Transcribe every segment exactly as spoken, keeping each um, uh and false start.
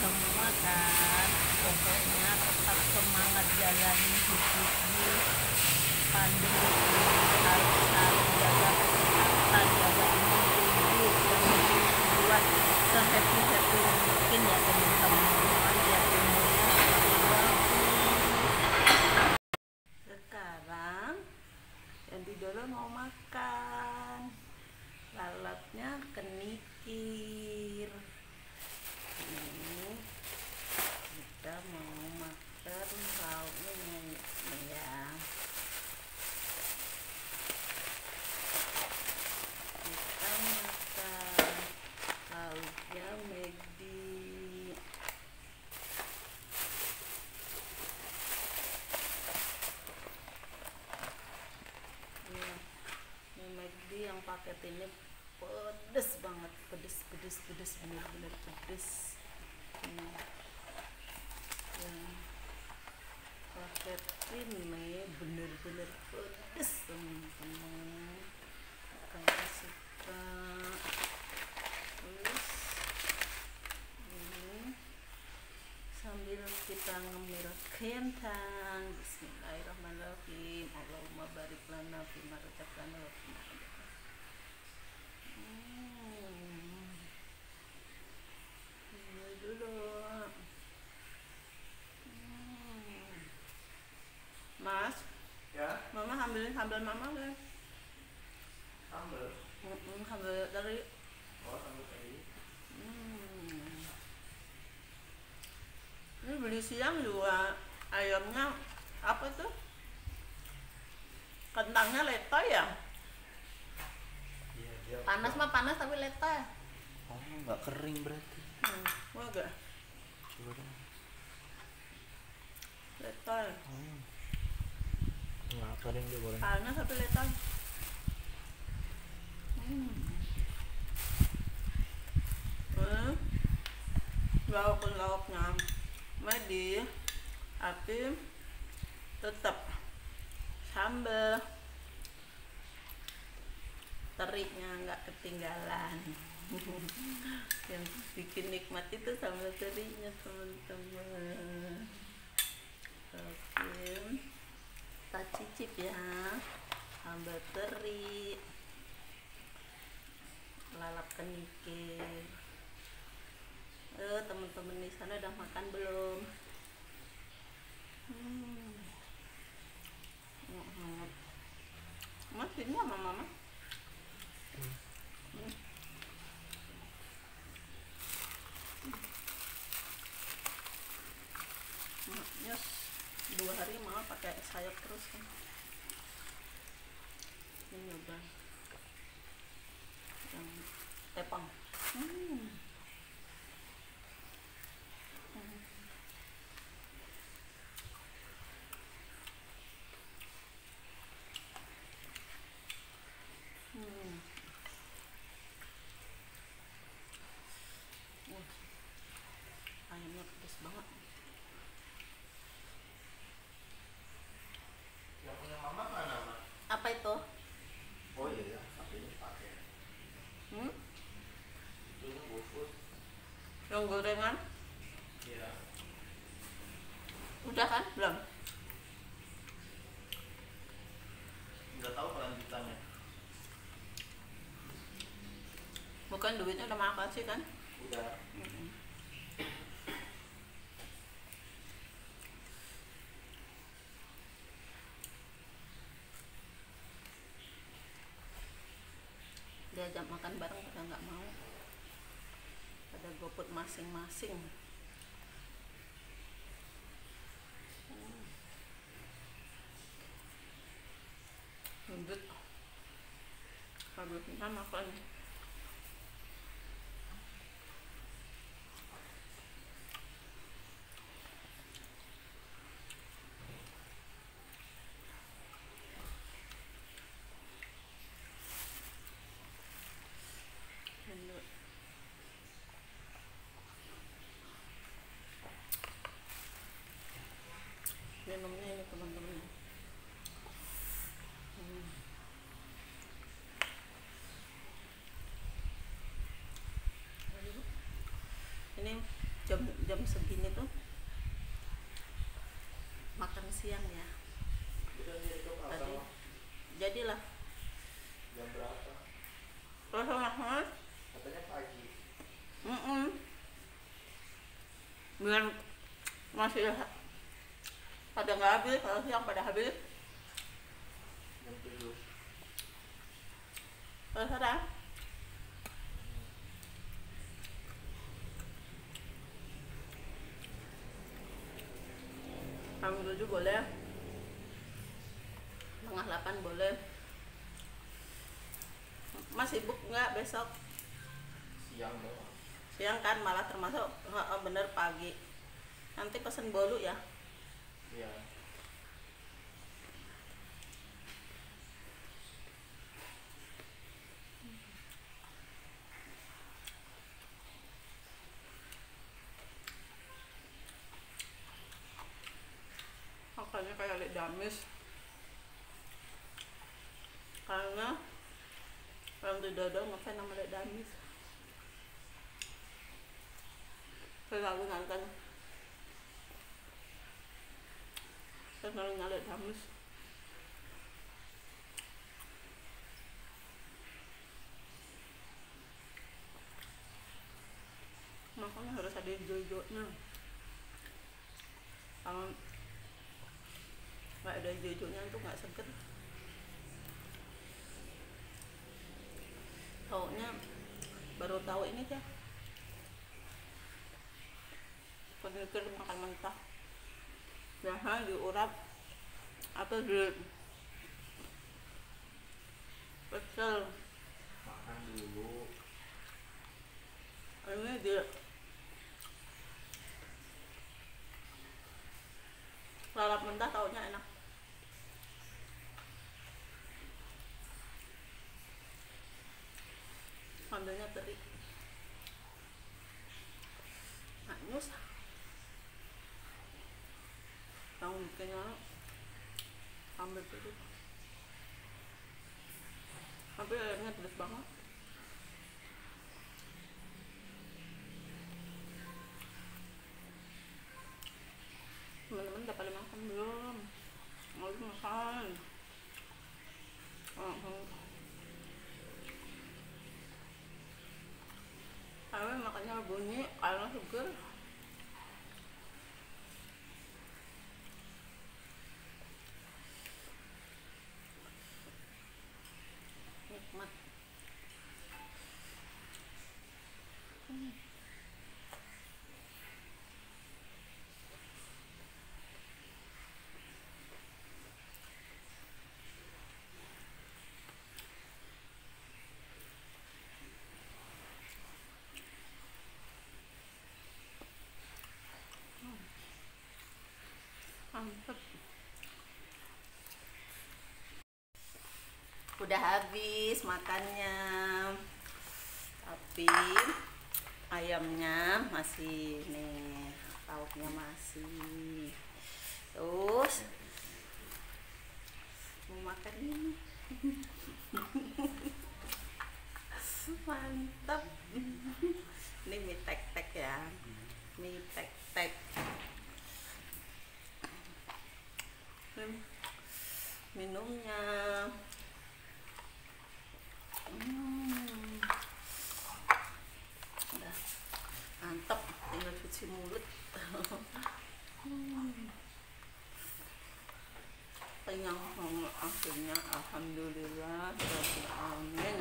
semua kan, pokoknya tetap semangat jalani hidup di pandemi ini, harus selalu jaga kesehatan, jaga imun tubuh, yang buat sehappy happy mungkin ya teman-teman, biar imunnya selalu bagus. Sekarang yang di dulu mau makan, lalatnya kenikir. Ini kita mau makan lauknya nih ya. Kita makan lauknya McD. Ya, ini McD yang paket ini pedes banget, pedes pedes pedes bener-bener pedes. Ini yang paket ini bener-bener pedes teman-teman, kalau suka. Terus ini sambil kita ngemil kentang. Bismillahirrahmanirrahim. Allahumma barik lana fima razaqtana wa qina adzabannar. Hmm. Ini dulu. Hmm. Mas, ya, mama ambilin sambal mama kan? sambal. Hmm, sambal dari. Oh, sambal tadi. Hmm. Ini beli siang juga ayamnya apa tuh? Kentangnya letoy ya? Iya, dia. Panas mah panas tapi letoy. Oh, nggak kering berarti. Hmm, wah gak? Coba dong. Letoy. Hmm. Nggak kering dia goreng. Panas tapi letoy. Hmm. Hmm. Lauk-lauknya Medi, tapi tetap sambal teriknya nggak ketinggalan. Yang bikin nikmat itu sambal teriknya teman-teman. Oke, kita cicip ya sambal teri lalap kenikir. Eh, teman-teman di sana udah makan belum? Hmm. Hmm. Mas ini sama mama? Hmm. Hmm. Yes, dua hari mama pakai sayap terus kan. Ini udah yang tepang. Hmm. Hmm. Wah, ayamnya pedas banget. Yang punya mama mana, Ma? Apa itu? Oh iya ya, satunya dipakai. Hmm? Itu GoFood. Yang gorengan? Iya. Udah kan? Belum? Nggak tahu kelanjutannya. Bukan duitnya udah makan sih kan? Udah. Mm-mm. Diajak makan bareng pada nggak mau, pada GoFood masing-masing. Lanjut, habisnya makan. Lanjut. Minumnya ini teman-teman. Hmm. jam segini tuh makan siang ya. Tadi jadilah jam berapa? terus makan Katanya pagi. mm -mm. Biar masih pada nggak habis, kalau siang pada habis. Jam tujuh. Terus ada jam tujuh boleh, setengah delapan boleh. Mas sibuk nggak besok? Siang doang. Siang kan malah termasuk nggak bener pagi. Nanti pesen bolu ya. Iya. Makanya kayak lek damis. Karena orang di dodo ngefans sama lek damis. Selalu nonton. Selalu ngalek damis. Makanya harus ada hijau-hijaunya. Kalau nggak ada hijau-hijaunya tuh nggak seger. Taunya baru tahu ini ya. Pikir makan mentah. Biasa diurap atau di pecel. Makan dulu. Ini di lalap mentah, taunya enak. Ambilnya teri. Anyus. Yang bikinnya ambil teri. Tapi airnya pedas banget. Teman-teman udah pada makan belum? Mau makan? Uh-huh. Kami makannya bunyi karena seger. Nikmat. Hmm. Mantap. Udah habis makannya, tapi ayamnya masih nih, lauknya masih. Terus mau makan ini. Mantap. Ini mie tek-tek ya, mie tek-tek. Minumnya hmm. Udah mantap, tinggal cuci mulut. hmm. Kenyang banget akhirnya, alhamdulillah. Amin.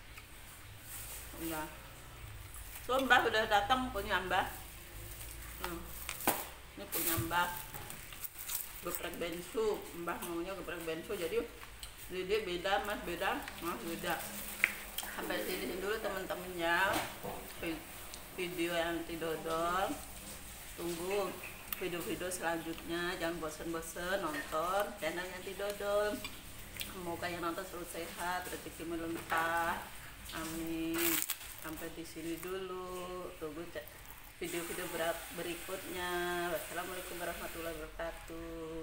Udah so Mbah udah datang, punya Mbah. hmm. Ini punya Mbah geprek bensu. Mbah maunya geprek bensu, jadi Dede beda, Mas beda, Mas beda. Sampai sini dulu teman-temannya video yang Tidodol. Tunggu video-video selanjutnya, jangan bosen-bosen nonton channelnya Tidodol. Semoga yang nonton selalu sehat, rezeki melimpah, amin. Sampai di sini dulu, tunggu video-video berikutnya. Wassalamualaikum warahmatullahi wabarakatuh.